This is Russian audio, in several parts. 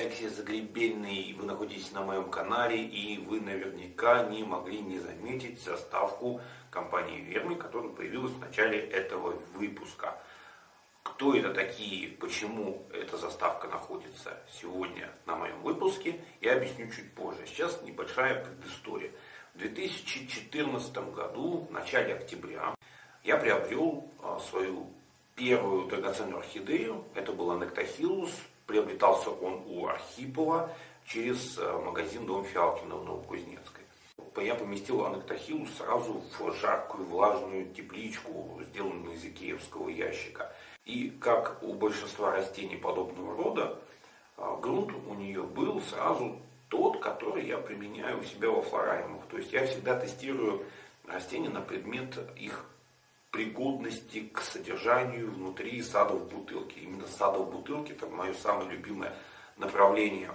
Алексей Загребельный, вы находитесь на моем канале, и вы наверняка не могли не заметить заставку компании Верми, которая появилась в начале этого выпуска. Кто это такие, почему эта заставка находится сегодня на моем выпуске, я объясню чуть позже. Сейчас небольшая предыстория. В 2014 году, в начале октября, я приобрел свою первую драгоценную орхидею. Это был Анектохилус. Приобретался он у Архипова через магазин Дом Фиалкина в Новокузнецкой. Я поместил Анектохилус сразу в жаркую влажную тепличку, сделанную из икеевского ящика. И как у большинства растений подобного рода, грунт у нее был сразу тот, который я применяю у себя во флорариумах. То есть я всегда тестирую растения на предмет их пригодности к содержанию внутри сада в бутылке. Именно сада в бутылке — это мое самое любимое направление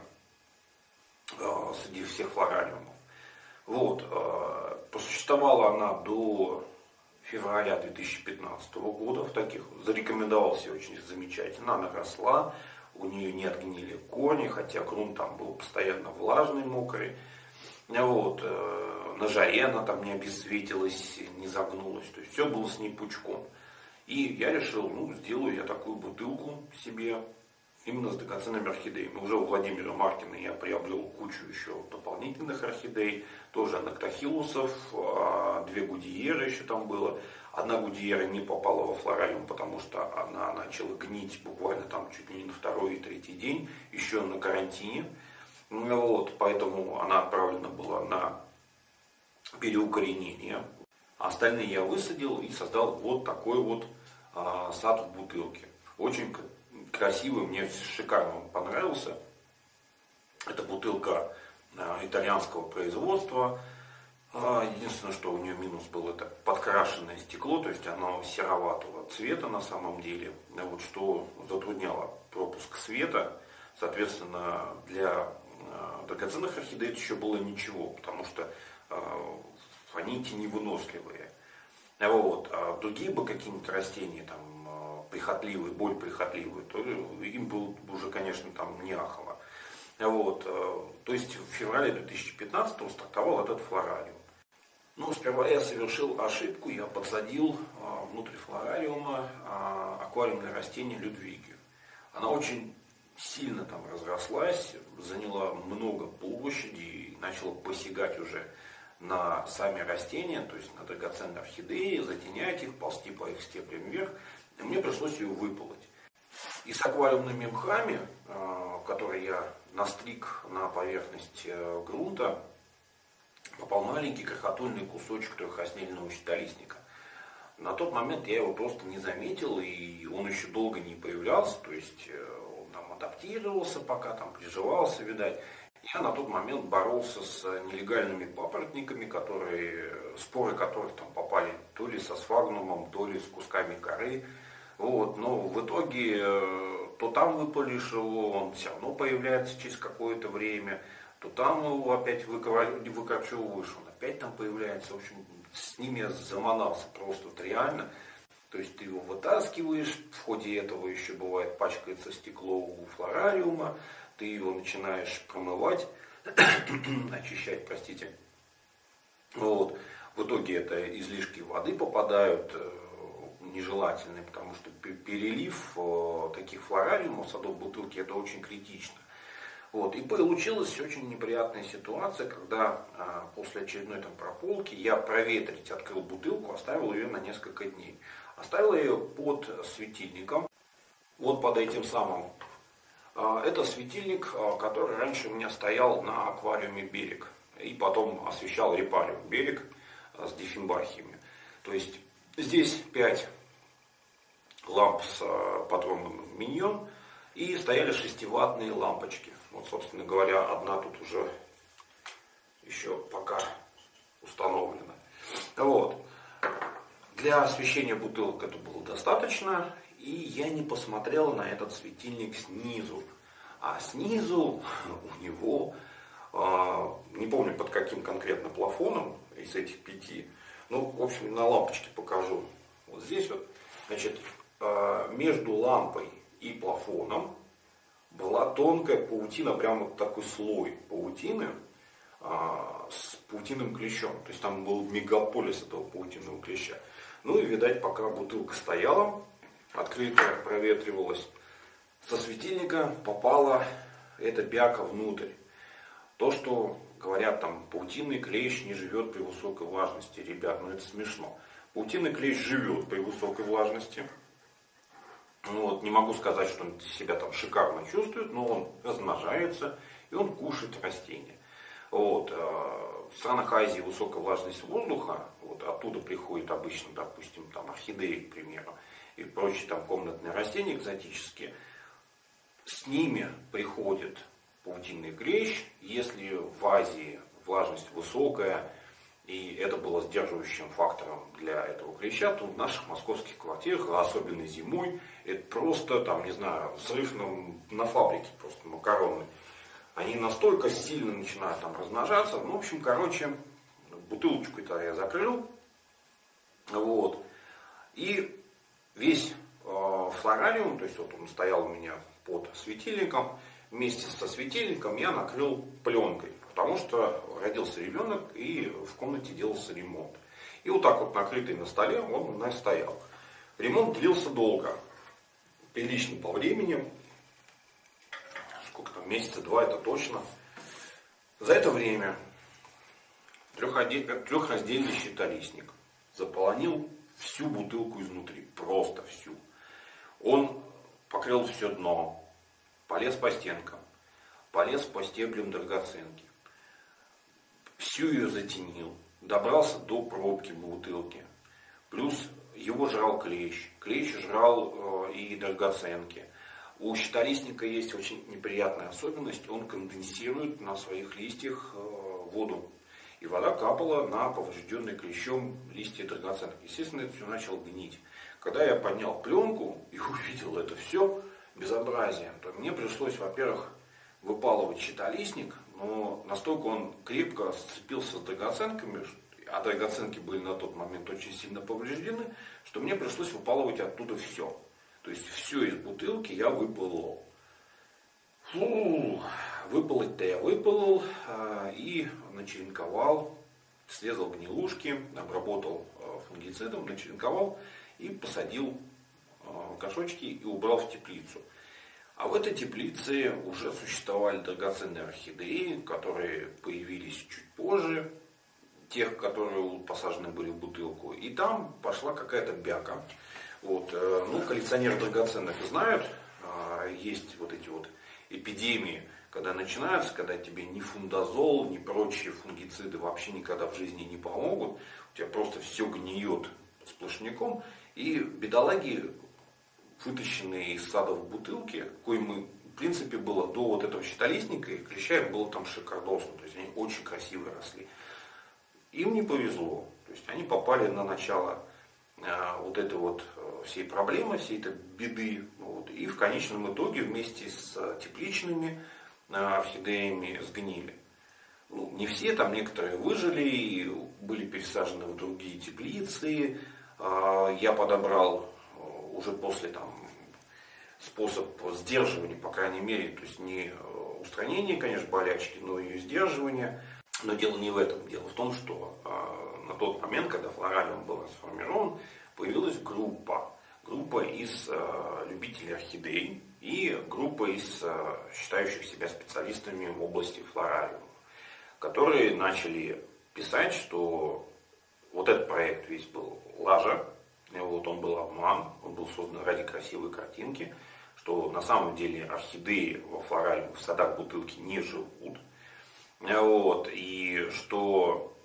среди всех флорариумов. Вот. Просуществовала она до февраля 2015 года. В таких зарекомендовал себя очень замечательно. Она росла, у нее не отгнили корни, хотя грунт там был постоянно влажный, мокрый. Вот. На жаре она там не обесцветилась, не загнулась. То есть все было с ней пучком. И я решил, сделаю я такую бутылку себе именно с драгоценными орхидеями. Уже у Владимира Маркина я приобрел кучу еще дополнительных орхидей. Тоже анектохилусов, 2 гудиеры еще там было. Одна гудиера не попала во флорариум, потому что она начала гнить буквально там чуть ли не на 2-й и 3-й день, еще на карантине. Вот, поэтому она отправлена была на переукоренение. Остальные я высадил и создал вот такой вот сад в бутылке. Очень красивый, мне шикарно он понравился. Это бутылка итальянского производства. Единственное, что у нее минус был, это подкрашенное стекло, то есть оно сероватого цвета на самом деле, вот, что затрудняло пропуск света. Соответственно, для драгоценных орхидей это еще было ничего, потому что они теневыносливые. Вот. А другие бы какие-нибудь растения, там, прихотливые, более прихотливые, то им было уже, конечно, там не ахово. Вот. То есть в феврале 2015 стартовал этот флорариум. Сперва я совершил ошибку, я подсадил внутрь флорариума аквариумное растение Людвигию. Она очень сильно там разрослась, заняла много площади и начала посягать уже на сами растения, то есть на драгоценные орхидеи, затенять их, ползти по их стеблям вверх. И мне пришлось ее выполоть. И с аквариумными мхами, которые я настриг на поверхность грунта, попал маленький крохотульный кусочек трехраснельного щитолистника. На тот момент я его просто не заметил, и он еще долго не появлялся, то есть он там адаптировался, пока там приживался, видать. Я на тот момент боролся с нелегальными папоротниками, споры которых там попали то ли со сфагнумом, то ли с кусками коры. Вот. Но в итоге то там выпалишь его, он все равно появляется через какое-то время, то там его опять выкорчевываешь, он опять там появляется. В общем, с ними я заманался просто вот реально. То есть ты его вытаскиваешь, в ходе этого еще бывает пачкается стекло у флорариума, ты его начинаешь промывать, очищать, простите. Вот. В итоге это излишки воды попадают, нежелательные, потому что перелив таких флорариумов, садов бутылки, это очень критично. Вот. И получилась очень неприятная ситуация, когда после очередной там прополки я проветрить открыл бутылку, оставил ее на несколько дней. Оставил ее под светильником, вот под этим самым. Это светильник, который раньше у меня стоял на аквариуме «Берег» и потом освещал репариум «Берег» с диффенбахиями. То есть здесь 5 ламп с патроном в миньон и стояли 6-ваттные лампочки. Вот, собственно говоря, одна тут уже еще пока установлена. Вот. Для освещения бутылок это было достаточно, и я не посмотрел на этот светильник снизу. А снизу у него, не помню под каким конкретно плафоном из этих 5, в общем, на лампочке покажу. Вот здесь вот, значит, между лампой и плафоном была тонкая паутина, прям вот такой слой паутины с паутинным клещом. То есть там был мегаполис этого паутинного клеща. Ну и, видать, пока бутылка стояла, открытая, проветривалась, со светильника попала эта бяка внутрь. То, что говорят, там, паутинный клещ не живет при высокой влажности. Ребят, ну это смешно. Паутинный клещ живет при высокой влажности. Ну, вот, не могу сказать, что он себя там шикарно чувствует, но он размножается и он кушает растения. Вот. В странах Азии высокая влажность воздуха, вот, оттуда приходит обычно, допустим, там, орхидеи, к примеру, и прочие там комнатные растения экзотические. С ними приходит паутинный клещ. Если в Азии влажность высокая, и это было сдерживающим фактором для этого клеща, то в наших московских квартирах, особенно зимой, это просто, там, не знаю, взрыв на фабрике просто макаронный. Они настолько сильно начинают там размножаться. Ну, в общем, короче, бутылочку-то я закрыл. Вот. И весь флорариум, то есть вот он стоял у меня под светильником, вместе со светильником я накрыл пленкой. Потому что родился ребенок и в комнате делался ремонт. И вот так вот накрытый на столе он у нас стоял. Ремонт длился долго. Прилично по времени. Сколько там, месяца два это точно. За это время трехраздельный щитолистник заполонил всю бутылку изнутри. Просто всю. Он покрыл все дно. Полез по стенкам. Полез по стеблям драгоценки. Всю ее затенил, добрался до пробки бутылки. Плюс его жрал клещ. Клещ жрал и драгоценки. У щитолистника есть очень неприятная особенность. Он конденсирует на своих листьях воду. И вода капала на поврежденные клещом листья драгоценок. Естественно, это все начало гнить. Когда я поднял пленку и увидел это все безобразие, то мне пришлось, во-первых, выпалывать щитолистник, но настолько он крепко сцепился с драгоценками, а драгоценки были на тот момент очень сильно повреждены, что мне пришлось выпалывать оттуда все. То есть все из бутылки я выпалывал. Выпалоть-то я выпалол и начеренковал, срезал гнилушки, обработал фунгицидом, начеренковал и посадил горшочки и убрал в теплицу. А в этой теплице уже существовали драгоценные орхидеи, которые появились чуть позже, тех, которые посажены были в бутылку. И там пошла какая-то бяка. Вот. Ну, коллекционеры драгоценных знают, есть вот эти вот эпидемии, когда начинаются, когда тебе ни фундазол, ни прочие фунгициды вообще никогда в жизни не помогут. У тебя просто все гниет сплошняком. И бедолаги, вытащенные из сада в бутылке, коим, в принципе, было до вот этого щитолистника, и клеща было там шикардосно, то есть они очень красиво росли. Им не повезло, то есть они попали на начало вот этой вот всей проблемы, всей этой беды, вот, и в конечном итоге вместе с тепличными орхидеями сгнили. Ну, не все, там некоторые выжили и были пересажены в другие теплицы. Я подобрал уже после там способ сдерживания, по крайней мере, то есть не устранение, конечно, болячки, но ее сдерживание. Но дело не в этом. Дело в том, что на тот момент, когда флорариум был сформирован, появилась группа из любителей орхидей и группа из считающих себя специалистами в области флорариума, которые начали писать, что вот этот проект весь был лажа, вот он был обман, он был создан ради красивой картинки, что на самом деле орхидеи во флорариуме, в садах бутылки не живут. Вот, и что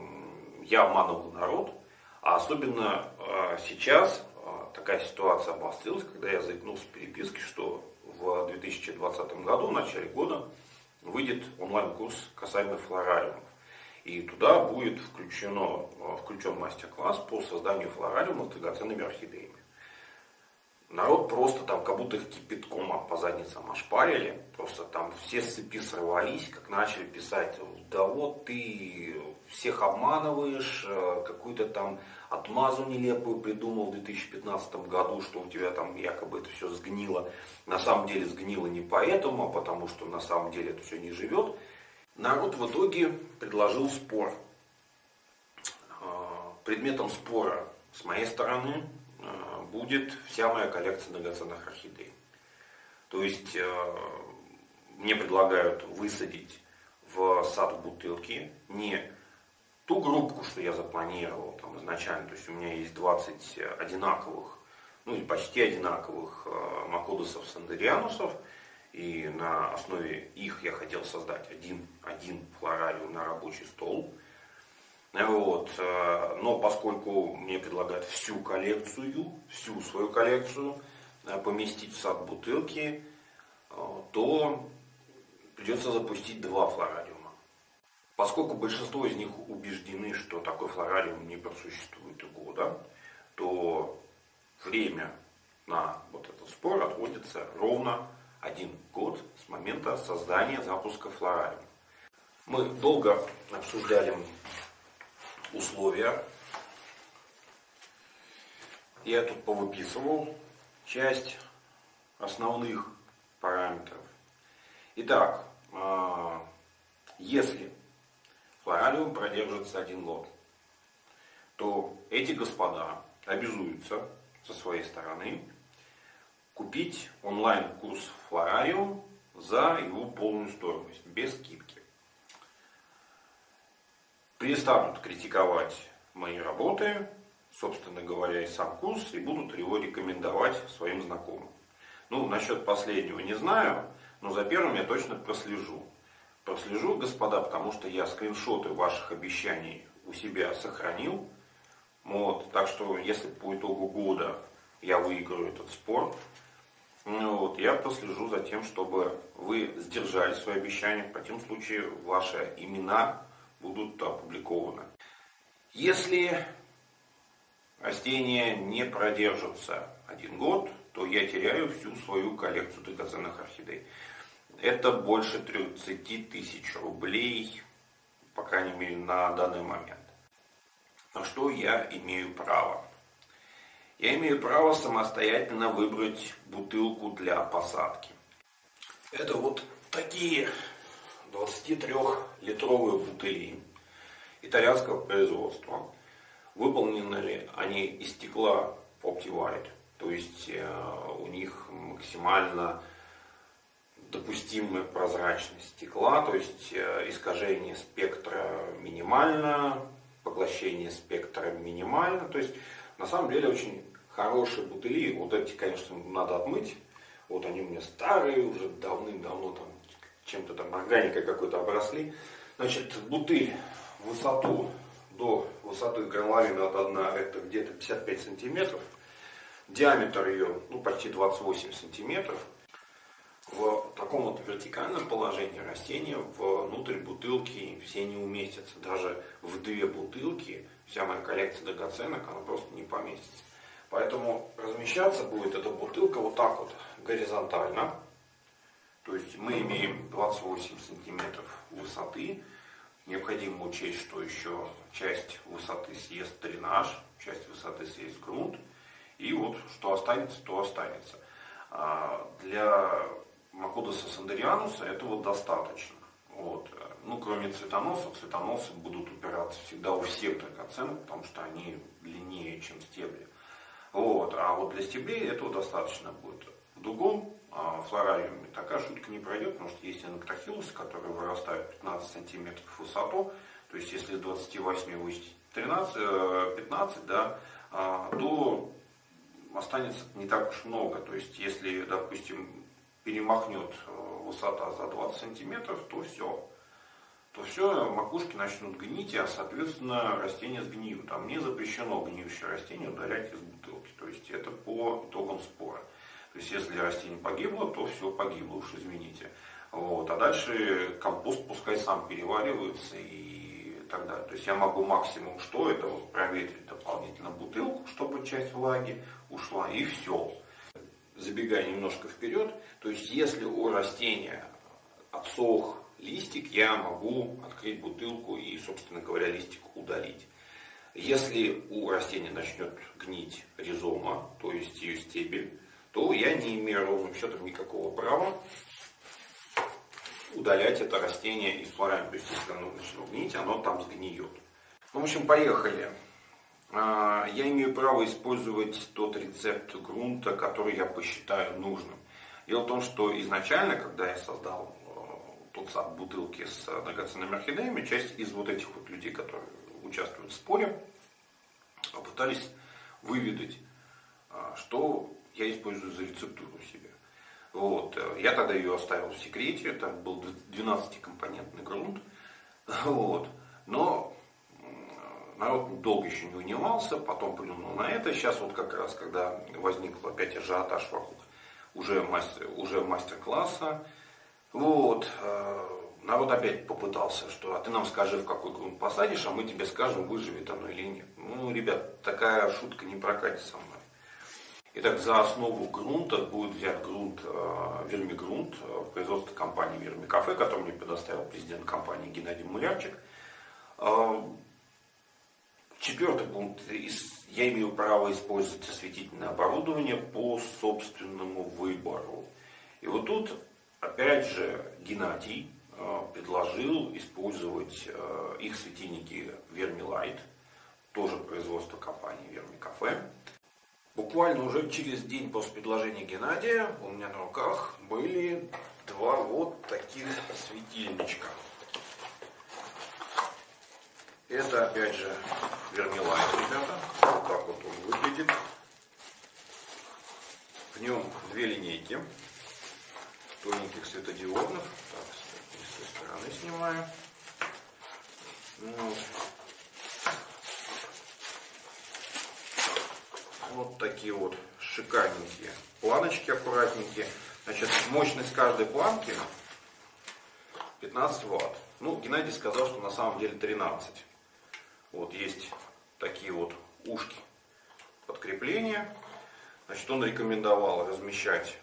я обманывал народ, а особенно сейчас такая ситуация обострилась, когда я заикнулся в переписке, что в 2020 году, в начале года, выйдет онлайн-курс касаемо флорариумов. И туда будет включен мастер-класс по созданию флорариума с драгоценными орхидеями. Народ просто там, как будто их кипятком по задницам ошпарили. Просто там все с цепи сорвались, как начали писать: да вот ты всех обманываешь, какую-то там отмазу нелепую придумал в 2015 году, что у тебя там якобы это все сгнило. На самом деле сгнило не поэтому, а потому что на самом деле это все не живет. Народ в итоге предложил спор. Предметом спора с моей стороны будет вся моя коллекция драгоценных орхидей. То есть мне предлагают высадить в сад в бутылке не ту группку, что я запланировал там изначально. То есть у меня есть 20 одинаковых, ну или почти одинаковых макодусов сандерианусов. И на основе их я хотел создать один флорариум на рабочий стол. Вот. Но поскольку мне предлагают всю свою коллекцию поместить в сад бутылки, то придется запустить 2 флорариума. Поскольку большинство из них убеждены, что такой флорариум не просуществует и года, то время на вот этот спор отводится ровно 1 год с момента создания запуска флорариума. Мы долго обсуждали условия. Я тут повыписывал часть основных параметров. Итак, если флорариум продержится 1 год, то эти господа обязуются со своей стороны купить онлайн-курс флорариум за его полную стоимость, без скидки. Перестанут критиковать мои работы, собственно говоря, и сам курс, и будут его рекомендовать своим знакомым. Ну, насчет последнего не знаю, но за первым я точно прослежу. Прослежу, господа, потому что я скриншоты ваших обещаний у себя сохранил. Вот, так что, если по итогу года я выиграю этот спор, вот, я прослежу за тем, чтобы вы сдержали свои обещания. В противном случае ваши имена будут опубликованы. Если растения не продержатся 1 год, то я теряю всю свою коллекцию драгоценных орхидей. Это больше 30 тысяч рублей, по крайней мере, на данный момент. На что я имею право? Я имею право самостоятельно выбрать бутылку для посадки. Это вот такие 23-литровые бутыли итальянского производства. Выполнены ли они из стекла OptiWhite, то есть у них максимально допустимая прозрачность стекла, то есть искажение спектра минимально, поглощение спектра минимально. То есть на самом деле очень хорошие бутыли. Вот эти, конечно, надо отмыть. Вот они у меня старые, уже давным-давно там чем-то там органикой какой-то обросли. Значит, бутыль в высоту до высоты горловины от дна это где-то 55 сантиметров. Диаметр ее почти 28 сантиметров. В таком вот вертикальном положении растения внутрь бутылки все не уместятся. Даже в 2 бутылки вся моя коллекция драгоценок, она просто не поместится. Поэтому размещаться будет эта бутылка вот так вот горизонтально. То есть мы имеем 28 сантиметров высоты. Необходимо учесть, что еще часть высоты съест дренаж, часть высоты съест грунт. И вот что останется, то останется. Для макодуса сандериануса этого достаточно. Вот. Ну, кроме цветоносов, цветоносы будут упираться всегда у всех драгоценок, потому что они длиннее, чем стебли. Вот. А вот для стеблей этого достаточно будет. В другом флорариуме такая шутка не пройдет, потому что есть энактохилусы, которые вырастают 15 сантиметров в высоту. То есть если с 28 высечить 15, да, то останется не так уж много. То есть если, допустим, перемахнет высота за 20 сантиметров, то все, макушки начнут гнить, а соответственно растения сгниют. А мне запрещено гниющее растение удалять из бутылки. То есть это по итогам спора. То есть если растение погибло, то все погибло, уж извините. Вот. А дальше компост пускай сам переваривается и так далее. То есть я могу максимум что, это вот проветрить дополнительно бутылку, чтобы часть влаги ушла, и все. забегая немножко вперед, то есть если у растения отсох листик, я могу открыть бутылку и, собственно говоря, листик удалить. Если у растения начнет гнить ризома, то есть ее стебель, то я не имею ровным счетом никакого права удалять это растение из флорами. То есть если оно начнет гнить, оно там сгниет. Ну, в общем, поехали. Я имею право использовать тот рецепт грунта, который я посчитаю нужным. Дело в том, что изначально, когда я создал тот сад бутылки с драгоценными орхидеями, часть из вот этих вот людей, которые участвуют в споре, попытались выведать, что я использую за рецептуру себе. Вот. Я тогда ее оставил в секрете, это был 12-компонентный грунт. Вот. Но народ долго еще не унимался, потом плюнул на это. Сейчас вот как раз, когда возник опять ажиотаж вокруг уже мастер-класса, вот, народ опять попытался, что а ты нам скажи, в какой грунт посадишь, а мы тебе скажем, выживет оно или нет. Ну, ребят, такая шутка не прокатит со мной. Итак, за основу грунта будет взят грунт, вермигрунт, производства компании Вермикафе, который мне предоставил президент компании Геннадий Мулярчик. Четвертый пункт. Я имею право использовать осветительное оборудование по собственному выбору. И вот тут, опять же, Геннадий предложил использовать их светильники Vermilight, тоже производство компании Вермикафе. Буквально уже через день после предложения Геннадия у меня на руках были два вот таких светильничка. Это опять же Vermilight, ребята. Вот так вот он выглядит. В нем две линейки тоненьких светодиодных. Так, с этой стороны снимаю. Вот такие вот шикарненькие планочки, аккуратненькие. Значит, мощность каждой планки 15 Вт. Ну, Геннадий сказал, что на самом деле 13. Вот есть такие вот ушки подкрепления. Значит, он рекомендовал размещать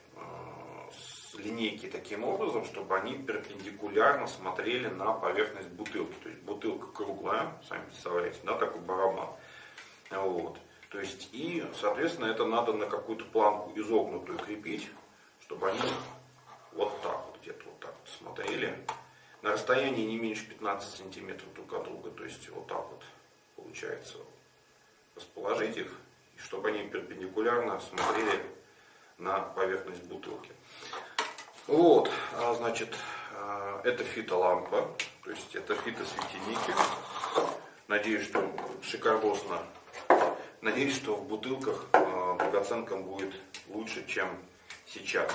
линейки таким образом, чтобы они перпендикулярно смотрели на поверхность бутылки. То есть бутылка круглая, сами представляете, да, такой барабан. Вот. То есть и, соответственно, это надо на какую-то планку изогнутую крепить, чтобы они вот так вот где-то вот так вот смотрели. На расстоянии не меньше 15 сантиметров друг от друга. То есть вот так вот получается расположить их, и чтобы они перпендикулярно смотрели на поверхность бутылки. Вот, значит, это фитолампа, то есть это фитосветильники. Надеюсь, что шикардосно. Надеюсь, что в бутылках драгоценкам будет лучше, чем сейчас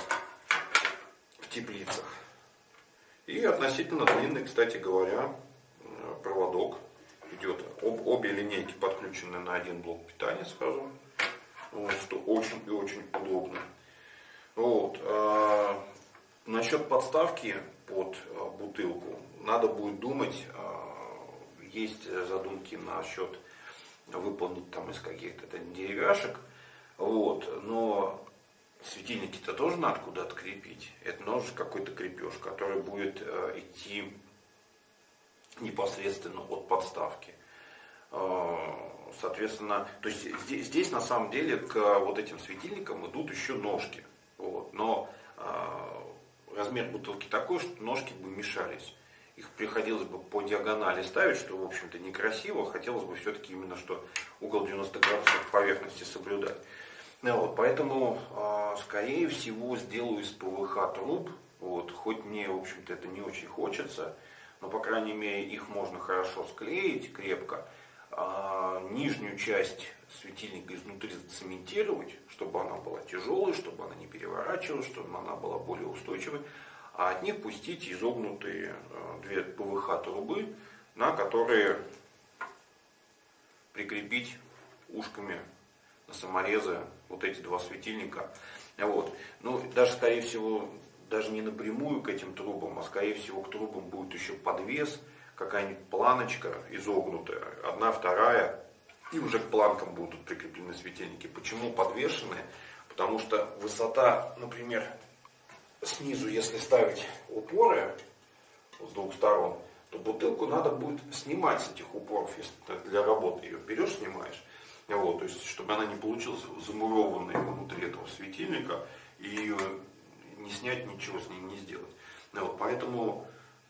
в теплицах. И относительно длинный, кстати говоря, проводок идет. Обе линейки подключены на один блок питания сразу, вот, что очень и очень удобно. Вот. Насчет подставки под бутылку надо будет думать. Есть задумки насчет выполнить там из каких-то деревяшек. Вот. Но светильники-то тоже надо куда-то крепить. Это нужен какой-то крепеж, который будет идти непосредственно от подставки. Соответственно, то есть здесь на самом деле к вот этим светильникам идут еще ножки. Вот. Но размер бутылки такой, что ножки бы мешались. Их приходилось бы по диагонали ставить, что, в общем-то, некрасиво. Хотелось бы все-таки именно, что угол 90 градусов поверхности соблюдать. Вот, поэтому, скорее всего, сделаю из ПВХ труб. Вот, хоть мне, в общем-то, это не очень хочется. Но, по крайней мере, их можно хорошо склеить крепко. Нижнюю часть светильника изнутри зацементировать, чтобы она была тяжелой, чтобы она не переворачивалась, чтобы она была более устойчивой. А от них пустить изогнутые две ПВХ трубы, на которые прикрепить ушками на саморезы вот эти два светильника. Вот. Ну, даже, скорее всего, даже не напрямую к этим трубам, а скорее всего к трубам будет еще подвес, какая-нибудь планочка изогнутая, одна, вторая, и уже к планкам будут прикреплены светильники. Почему подвешенные? Потому что высота, например, снизу, если ставить упоры с двух сторон, то бутылку надо будет снимать с этих упоров, если ты для работы ее берешь, снимаешь. Вот, то есть, чтобы она не получилась замурованной внутри этого светильника, и ее не снять, ничего с ней не сделать. Вот, поэтому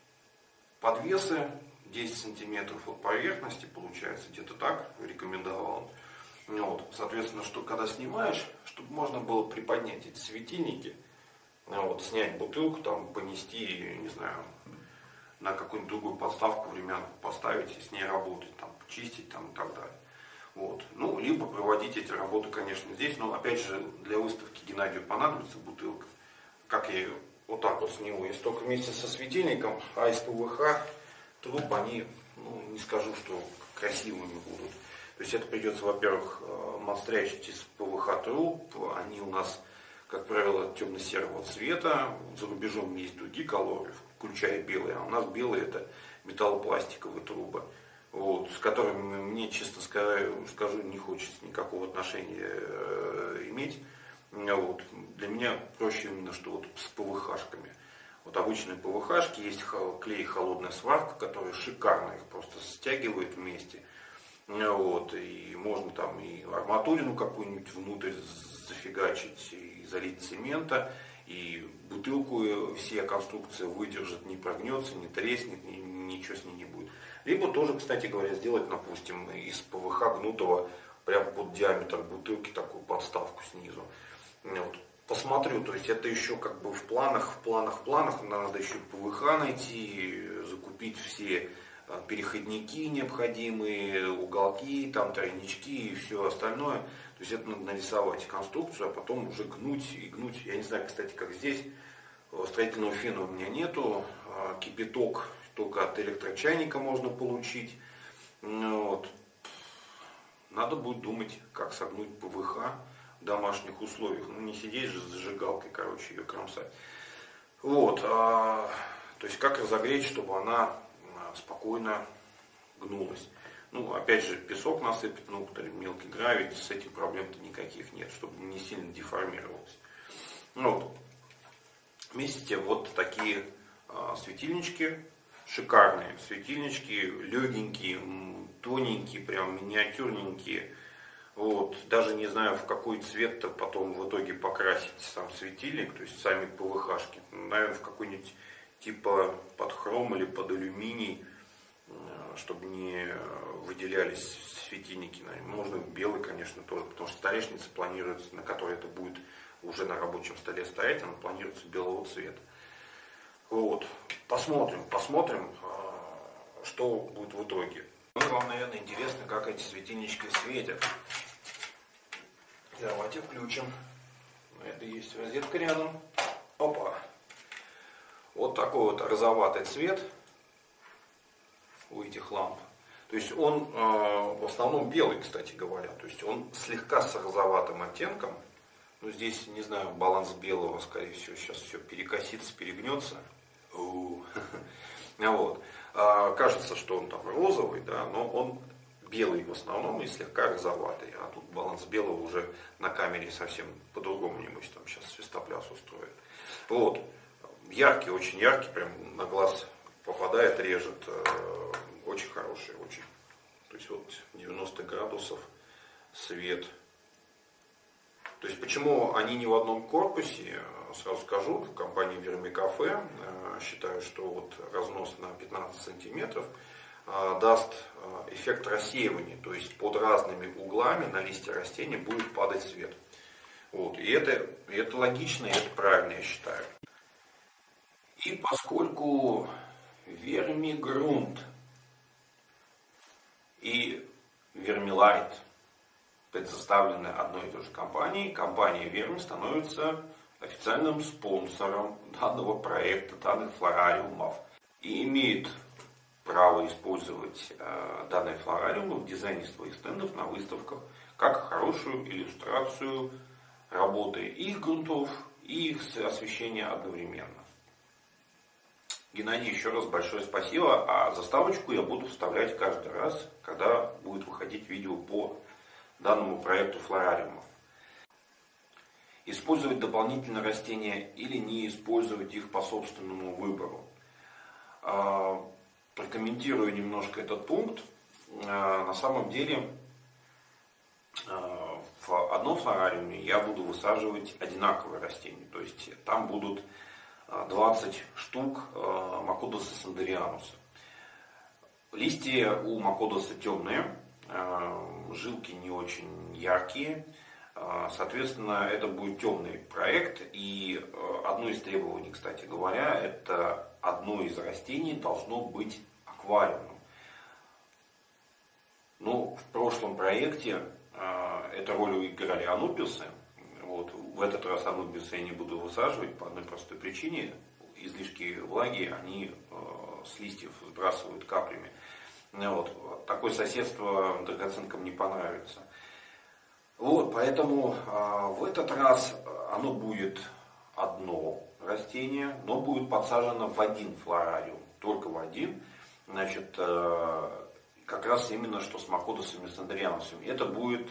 подвесы 10 сантиметров от поверхности, получается, где-то так рекомендовал. Вот, соответственно, что когда снимаешь, чтобы можно было приподнять эти светильники, вот, снять бутылку, там, понести, не знаю, на какую-нибудь другую подставку, времянку поставить и с ней работать, там, почистить там, и так далее. Вот. Ну, либо проводить эти работы, конечно, здесь, но опять же для выставки Геннадию понадобится бутылка. Как я ее вот так вот сниму, если только вместе со светильником, а из ПВХ труб они, ну, не скажу, что красивыми будут. То есть это придется, во-первых, монстрячить из ПВХ труб, они у нас, как правило, темно-серого цвета, за рубежом есть другие колоры, включая белые, а у нас белые это металлопластиковые трубы, вот, с которыми мне, честно скажу, не хочется никакого отношения иметь. Вот. Для меня проще именно, что вот с ПВХшками. Вот обычные ПВХшки, есть клей холодная сварка, которая шикарно их просто стягивает вместе. Вот. И можно там и арматурину какую-нибудь внутрь зафигачить, и залить цемента, и бутылку вся конструкция выдержит, не прогнется, не треснет, ничего с ней не будет. Либо тоже, кстати говоря, сделать, допустим, из ПВХ гнутого прям под диаметр бутылки такую подставку снизу. Вот. Посмотрю, то есть это еще как бы в планах, надо еще ПВХ найти, закупить все переходники необходимые, уголки, там тройнички и все остальное. То есть это надо нарисовать конструкцию, а потом уже гнуть и гнуть. Я не знаю, кстати, как здесь. Строительного фена у меня нету. Кипяток только от электрочайника можно получить. Вот. Надо будет думать, как согнуть ПВХ в домашних условиях. Ну, не сидеть же с зажигалкой, короче, ее кромсать. Вот. То есть как разогреть, чтобы она спокойно гнулась. Ну, опять же, песок насыпать, ну, мелкий гравий, с этим проблем-то никаких нет, чтобы не сильно деформировалось. Ну, вот. Вместе вот такие светильнички, шикарные светильнички, легенькие, тоненькие, прям миниатюрненькие. Вот. Даже не знаю, в какой цвет-то потом в итоге покрасить сам светильник, то есть сами ПВХшки. Наверное, в какой-нибудь типа под хром или под алюминий, чтобы не выделялись светильники. Можно белый, конечно, тоже, потому что столешница планируется, на которой это будет уже на рабочем столе стоять, она планируется белого цвета. Вот. Посмотрим, что будет в итоге. Ну, вам, наверное, интересно, как эти светильнички светят. Давайте включим. Это есть розетка рядом. Опа. Вот такой вот розоватый цвет у этих ламп. То есть он в основном белый, кстати говоря. То есть он слегка с розоватым оттенком. Ну, здесь, не знаю, баланс белого, скорее всего, сейчас все перекосится, перегнется. Вот. Кажется, что он там розовый, да, но он белый в основном и слегка розоватый. А тут баланс белого уже на камере совсем по-другому, небось, там сейчас свистопляс устроит. Вот. Яркий, очень яркий, прям на глаз попадает, режет. Очень хороший, очень. То есть вот 90 градусов свет. То есть почему они не в одном корпусе, сразу скажу, в компании Вермикафе считаю, что вот разнос на 15 сантиметров даст эффект рассеивания, то есть под разными углами на листья растения будет падать свет. Вот. И это логично, и это правильно, я считаю. И поскольку Вермигрунт и Вермилайт предоставлены одной и той же компанией, компания Верми становится официальным спонсором данного проекта, данных флорариумов. И имеет право использовать данные флорариумы в дизайне своих стендов на выставках, как хорошую иллюстрацию работы их грунтов и их освещения одновременно. Геннадий, еще раз большое спасибо, а заставочку я буду вставлять каждый раз, когда будет выходить видео по данному проекту флорариумов. Использовать дополнительные растения или не использовать их по собственному выбору. Прокомментирую немножко этот пункт. На самом деле в одном флорариуме я буду высаживать одинаковые растения. То есть там будут 20 штук Макодоса сандериануса. Листья у Макодоса темные, жилки не очень яркие. Соответственно, это будет темный проект. И одно из требований, кстати говоря, это одно из растений должно быть аквариумным. Ну, в прошлом проекте эту роль играли анубисы. Вот. В этот раз анубисы я не буду высаживать по одной простой причине. Излишки влаги они с листьев сбрасывают каплями. Вот. Такое соседство драгоценкам не понравится. Вот, поэтому в этот раз оно будет одно растение, но будет подсажено в один флорариум, только в один. Значит, как раз именно что с Макодосами сандерианусами. Это будет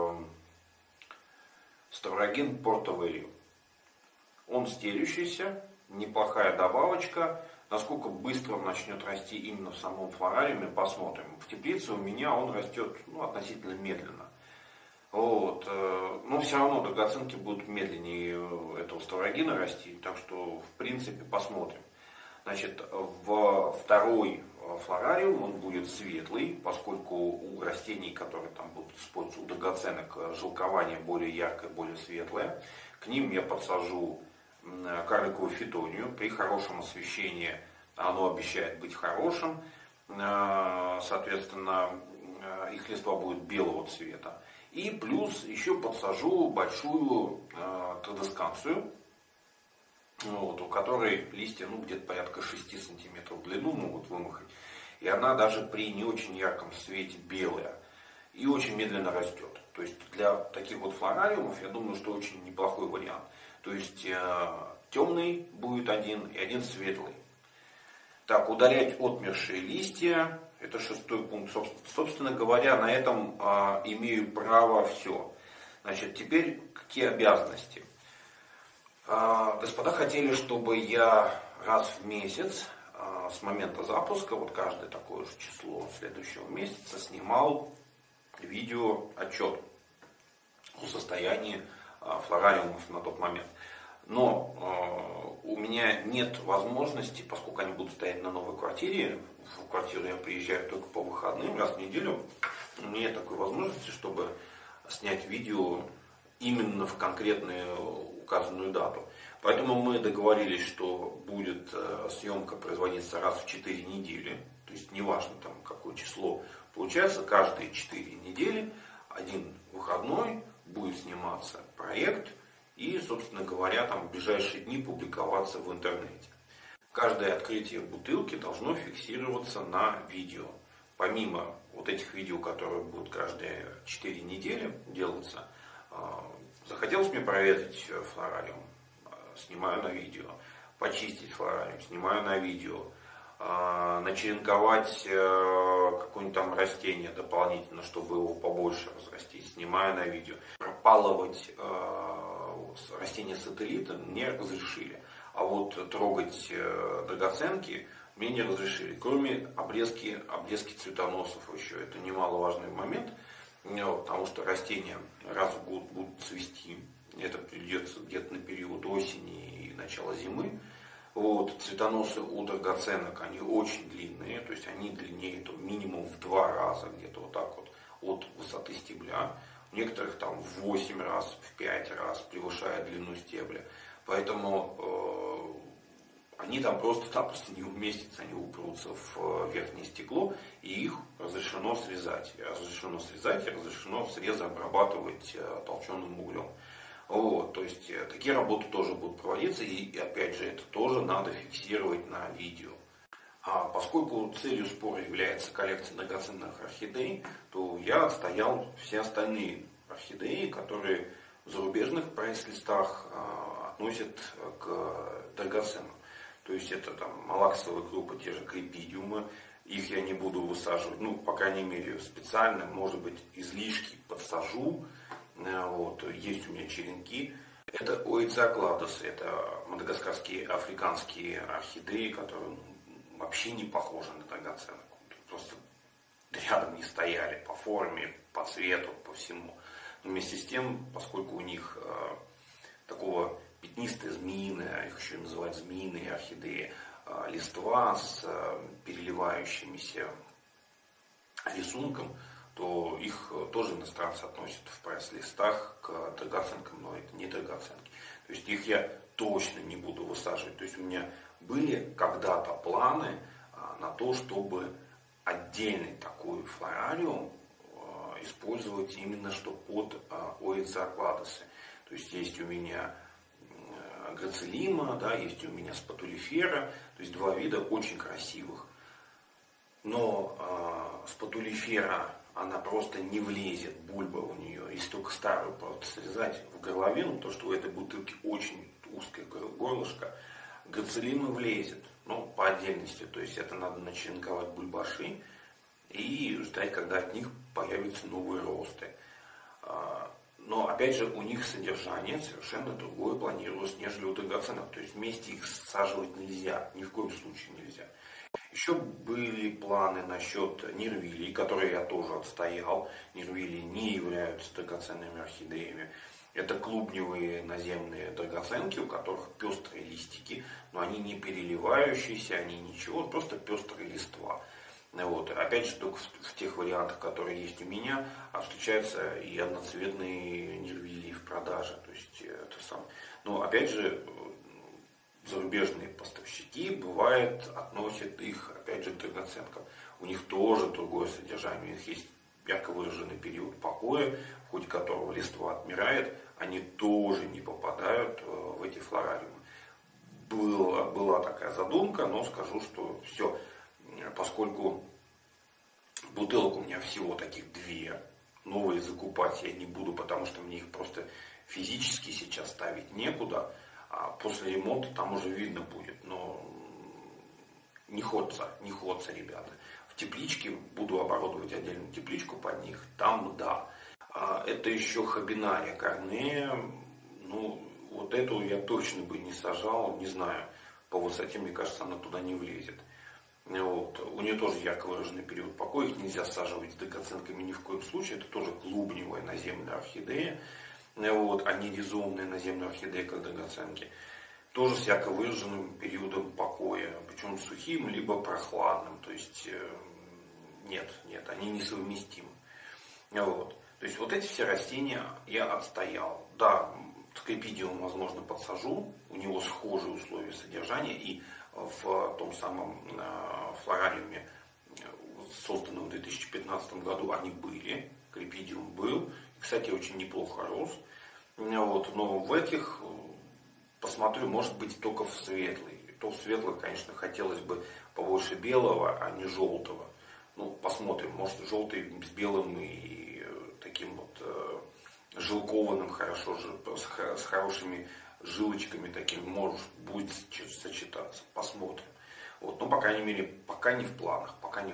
Ставроген Порто-Велью. Он стелющийся, неплохая добавочка. Насколько быстро он начнет расти именно в самом флорариуме, посмотрим. В теплице у меня он растет относительно медленно. Вот. Но все равно драгоценки будут медленнее этого ставрогена расти, так что в принципе посмотрим. Значит, в второй флорариум он будет светлый, поскольку у растений, которые там будут использоваться, у драгоценок жилкование более яркое, более светлое. К ним я подсажу карликовую фитонию. При хорошем освещении оно обещает быть хорошим. Соответственно, их листва будет белого цвета. И плюс еще подсажу большую традесканцию, вот, у которой листья где-то порядка 6 сантиметров в длину могут вымахать. И она даже при не очень ярком свете белая. И очень медленно растет. То есть для таких вот флорариумов я думаю, что очень неплохой вариант. То есть темный будет один и один светлый. Так, удалять отмершие листья. Это 6-й пункт. Собственно говоря, на этом имею право все. Значит, теперь какие обязанности? Господа хотели, чтобы я раз в месяц с момента запуска, вот каждое такое же число следующего месяца, снимал видео отчет о состоянии флорариумов на тот момент. Но у меня нет возможности, поскольку они будут стоять на новой квартире, в квартиру я приезжаю только по выходным, раз в неделю, у меня нет такой возможности, чтобы снять видео именно в конкретную указанную дату. Поэтому мы договорились, что будет съемка производиться раз в 4 недели, то есть неважно там какое число получается, каждые 4 недели один выходной будет сниматься проект и, собственно говоря, там в ближайшие дни публиковаться в интернете. Каждое открытие бутылки должно фиксироваться на видео. Помимо вот этих видео, которые будут каждые 4 недели делаться, захотелось мне проверить флорариум, снимаю на видео. Почистить флорариум, снимаю на видео. Начеренковать какое-нибудь там растение дополнительно, чтобы его побольше разрастить, снимаю на видео. Пропалывать растения-сателлиты мне разрешили. А вот трогать драгоценки мне не разрешили. Кроме обрезки цветоносов еще. Это немаловажный момент. Потому что растения раз в год будут цвести. Это придется где-то на период осени и начала зимы. Вот, цветоносы у драгоценок, они очень длинные. То есть они длиннее минимум в 2 раза, где-то вот так вот, от высоты стебля. У некоторых там в 8 раз, в 5 раз превышает длину стебля. Поэтому они там просто-напросто не уместятся, они упрутся в верхнее стекло, и их разрешено срезать. Разрешено срезы обрабатывать толченым углем. Вот, то есть такие работы тоже будут проводиться, и опять же это тоже надо фиксировать на видео. А поскольку целью спора является коллекция драгоценных орхидей, то я отстоял все остальные орхидеи, которые в зарубежных прайс-листах относят к драгоценным. То есть это там малаксовые группы, те же крепидиумы, их я не буду высаживать, по крайней мере специально, может быть излишки подсажу. Вот, есть у меня черенки. Это оицеокладосы, это мадагаскарские африканские орхидеи, которые вообще не похожи на драгоценку. Просто рядом не стояли по форме, по цвету, по всему. Но вместе с тем, поскольку у них такого пятнистая змеиная, их еще называют змеиные орхидеи, листва с переливающимися рисунком, то их тоже иностранцы относят в прайс-листах к драгоценкам, но это не драгоценки. То есть их я точно не буду высаживать. То есть у меня были когда-то планы на то, чтобы отдельный такой флорариум использовать именно что под оицеокладосы. То есть есть у меня грацилима, да, есть у меня спатулифера, то есть два вида очень красивых. Но спатулифера, она просто не влезет, бульба у нее, если только старую просто срезать в горловину, потому что у этой бутылки очень узкое горлышко. Грацилима влезет, но по отдельности, то есть это надо начинковать бульбаши и ждать, когда от них появятся новые росты. Но опять же у них содержание совершенно другое планировалось, нежели у драгоценок. То есть вместе их саживать нельзя, ни в коем случае нельзя. Еще были планы насчет нервилей, которые я тоже отстоял. Нервилии не являются драгоценными орхидеями. Это клубневые наземные драгоценки, у которых пестрые листики, но они не переливающиеся, они ничего, просто пестрые листва. Вот. Опять же, только в тех вариантах, которые есть у меня, встречаются и одноцветные нервилии в продаже. То есть, это сам. Но опять же, зарубежные поставщики, бывает, относят их, опять же, к драгоценкам. У них тоже другое содержание, у них есть ярко выраженный период покоя, в ходе которого листва отмирает, они тоже не попадают в эти флорариумы. Была такая задумка, но скажу, что все, поскольку бутылок у меня всего таких две, новые закупать я не буду, потому что мне их просто физически сейчас ставить некуда, а после ремонта там уже видно будет, но не ходца, ребята. В тепличке буду оборудовать отдельную тепличку под них, там да. Это еще хабинария корнея, ну вот эту я точно бы не сажал, не знаю, по высоте, мне кажется, она туда не влезет. Вот. У нее тоже ярко выраженный период покоя, их нельзя саживать с драгоценками ни в коем случае, это тоже клубневая наземная орхидея. Вот, а не ризомные наземные орхидеи, как драгоценки, тоже с ярко выраженным периодом покоя, причем сухим, либо прохладным, то есть нет, они несовместимы. Вот. То есть вот эти все растения я отстоял. Да, скрипидиум, возможно, подсажу, у него схожие условия содержания, и в том самом флорариуме, созданном в 2015 году, они были, скрипидиум был, кстати, очень неплохо рос. Вот, но в этих посмотрю, может быть, только в светлый. То в светлых, конечно, хотелось бы побольше белого, а не желтого. Ну, посмотрим, может, желтый с белым и таким вот жилкованным, хорошо, с хорошими жилочками такими, может, будет сочетаться. Посмотрим. Вот, но, по крайней мере, пока не в планах,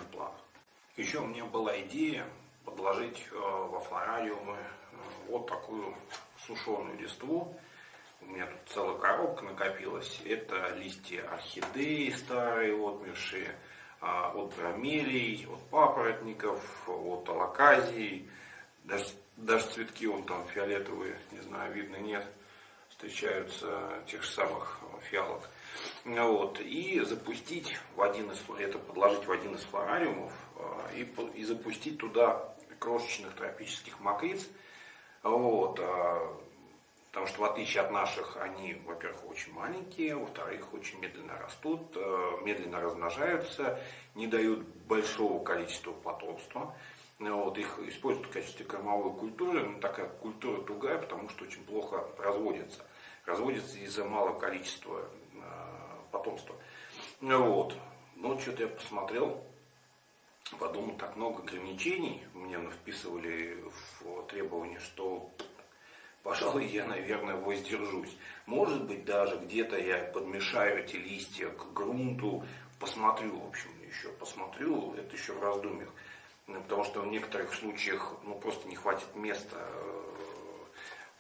Еще у меня была идея подложить во флорариумы вот такую сушеную листву. У меня тут целая коробка накопилась. Это листья орхидей старые, отмершие, от бромелей, от папоротников, от алаказий. Даже цветки вон там фиолетовые, не знаю, видно, нет, встречаются тех же самых фиалок. Вот. И запустить подложить в один из флорариумов и запустить туда крошечных тропических мокриц. Вот. Потому что в отличие от наших, они, во-первых, очень маленькие, во-вторых, очень медленно растут, медленно размножаются, не дают большого количества потомства. Вот, их используют в качестве кормовой культуры, но такая культура тугая, потому что очень плохо разводится. Разводится из-за малого количества потомства. Вот. Ну, что-то я посмотрел, подумал, так много ограничений мне вписывали в требования, что, пожалуй, я, наверное, воздержусь. Может быть, даже где-то я подмешаю эти листья к грунту, посмотрю, в общем, это еще в раздумьях. Потому что в некоторых случаях просто не хватит места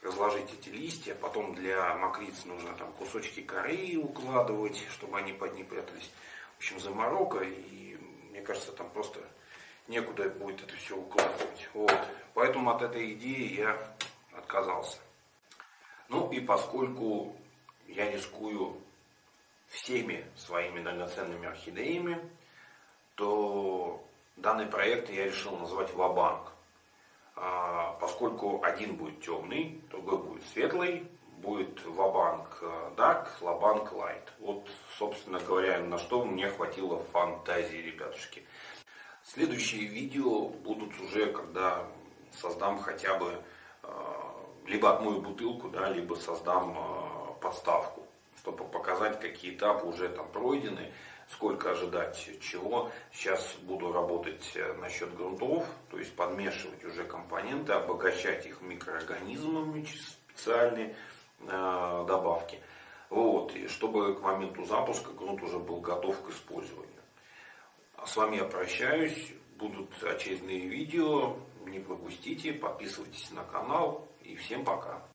разложить эти листья. Потом для мокриц нужно там кусочки коры укладывать, чтобы они под ней прятались. В общем, заморока, и мне кажется, там просто некуда будет это все укладывать. Вот. Поэтому от этой идеи я отказался. Ну и поскольку я рискую всеми своими драгоценными орхидеями, то данный проект я решил назвать ва-банк. Поскольку один будет темный, другой будет светлый, будет ва-банк Dark, ва-банк Light. Вот, собственно говоря, на что мне хватило фантазии, ребятушки. Следующие видео будут уже, когда создам хотя бы либо отмою бутылку, да, либо создам подставку, чтобы показать, какие этапы уже там пройдены, сколько ожидать чего. Сейчас буду работать насчет грунтов, то есть подмешивать уже компоненты, обогащать их микроорганизмами через специальные добавки. Вот, и чтобы к моменту запуска грунт уже был готов к использованию. А с вами я прощаюсь. Будут очередные видео. Не пропустите, подписывайтесь на канал. И всем пока.